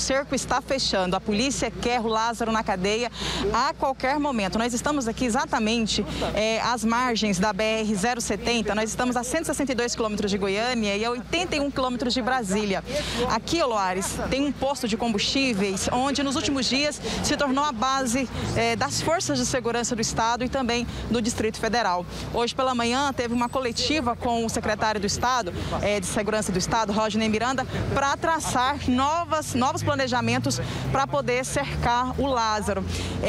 cerco está fechando. A polícia quer o Lázaro na cadeia a qualquer momento. Nós estamos aqui exatamente às margens da BR-070. Nós estamos a 162 quilômetros de Goiânia e a 81 quilômetros de Brasília. Aqui, Loares, tem um posto de combustíveis onde nos últimos dias se tornou a base das forças de segurança do Estado e também do Distrito Federal. Hoje pela manhã teve uma coletiva com o secretário do Estado, de Segurança do Estado, Rodney Miranda, para traçar novos planejamentos para poder cercar o Lázaro.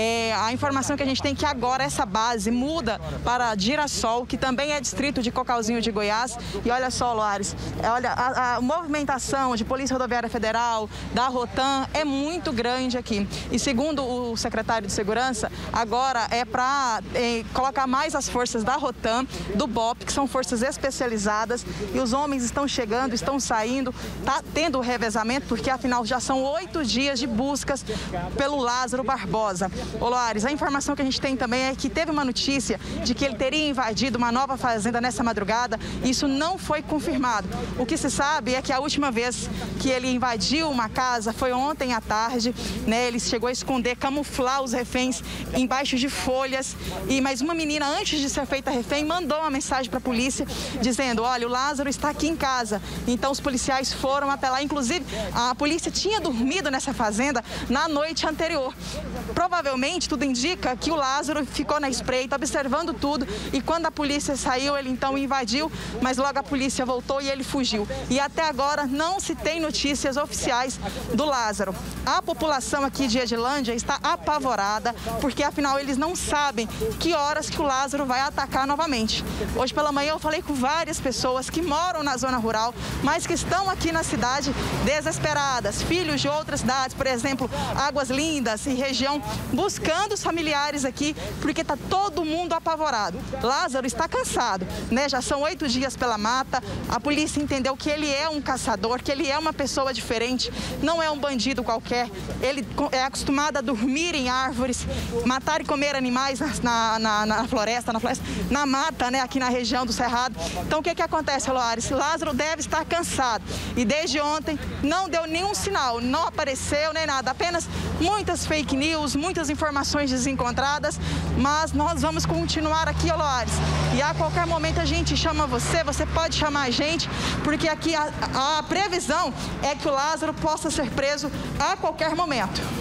A informação que a gente tem é que agora essa base muda para Girassol, que também é distrito de Cocalzinho de Goiás. E olha só, Loares, olha, a movimentação de Polícia Rodoviária Federal, da Rotam, é muito grande aqui. E segundo o secretário de Segurança, agora é para colocar mais as forças da Rotam, do BOP, que são forças especializadas, e os homens estão chegando, estão saindo, está tendo o revezamento, porque afinal já são 8 dias de buscas pelo Lázaro Barbosa. Ô Loares, a informação que a gente tem também é que teve uma notícia de que ele teria invadido uma nova fazenda nessa madrugada. Isso não foi confirmado. O que se sabe é que a última vez que ele invadiu uma casa foi ontem à tarde, né? Ele chegou a esconder, camuflar os reféns embaixo de folhas. Mas uma menina, antes de ser feita refém, mandou uma mensagem para a polícia dizendo: olha, o Lázaro está aqui em casa. Então os policiais foram até lá. Inclusive, a polícia tinha dormido nessa fazenda na noite anterior. Provavelmente, tudo indica que o Lázaro ficou na espreita, observando tudo, e quando a polícia saiu, ele então invadiu, mas logo a polícia voltou e ele fugiu. E até agora não se tem notícias oficiais do Lázaro. A população aqui de Edilândia está apavorada, porque afinal eles não sabem que horas que o Lázaro vai atacar novamente. Hoje pela manhã eu falei com várias pessoas que moram na zona rural, mas que estão aqui na cidade desesperadas, filhos de outras cidades, por exemplo, Águas Lindas e região, buscando os familiares aqui, porque está todo mundo apavorado. Lázaro está cansado, né? Já são 8 dias pela mata, a polícia entendeu que ele é um caçador, que ele é uma pessoa diferente, não é um bandido qualquer, ele é acostumado a dormir em árvores, matar e comer animais na floresta, na mata, né? Aqui na região do Cerrado. Então o que acontece, Loares? Lázaro deve estar cansado e desde ontem não deu nenhum sinal, não apareceu nem nada, apenas muitas fake news, muitas informações desencontradas, mas nós vamos continuar aqui, Loares, e a qualquer momento a gente chama você pode chamar a gente, porque aqui a previsão é que o Lázaro possa ser preso a qualquer momento.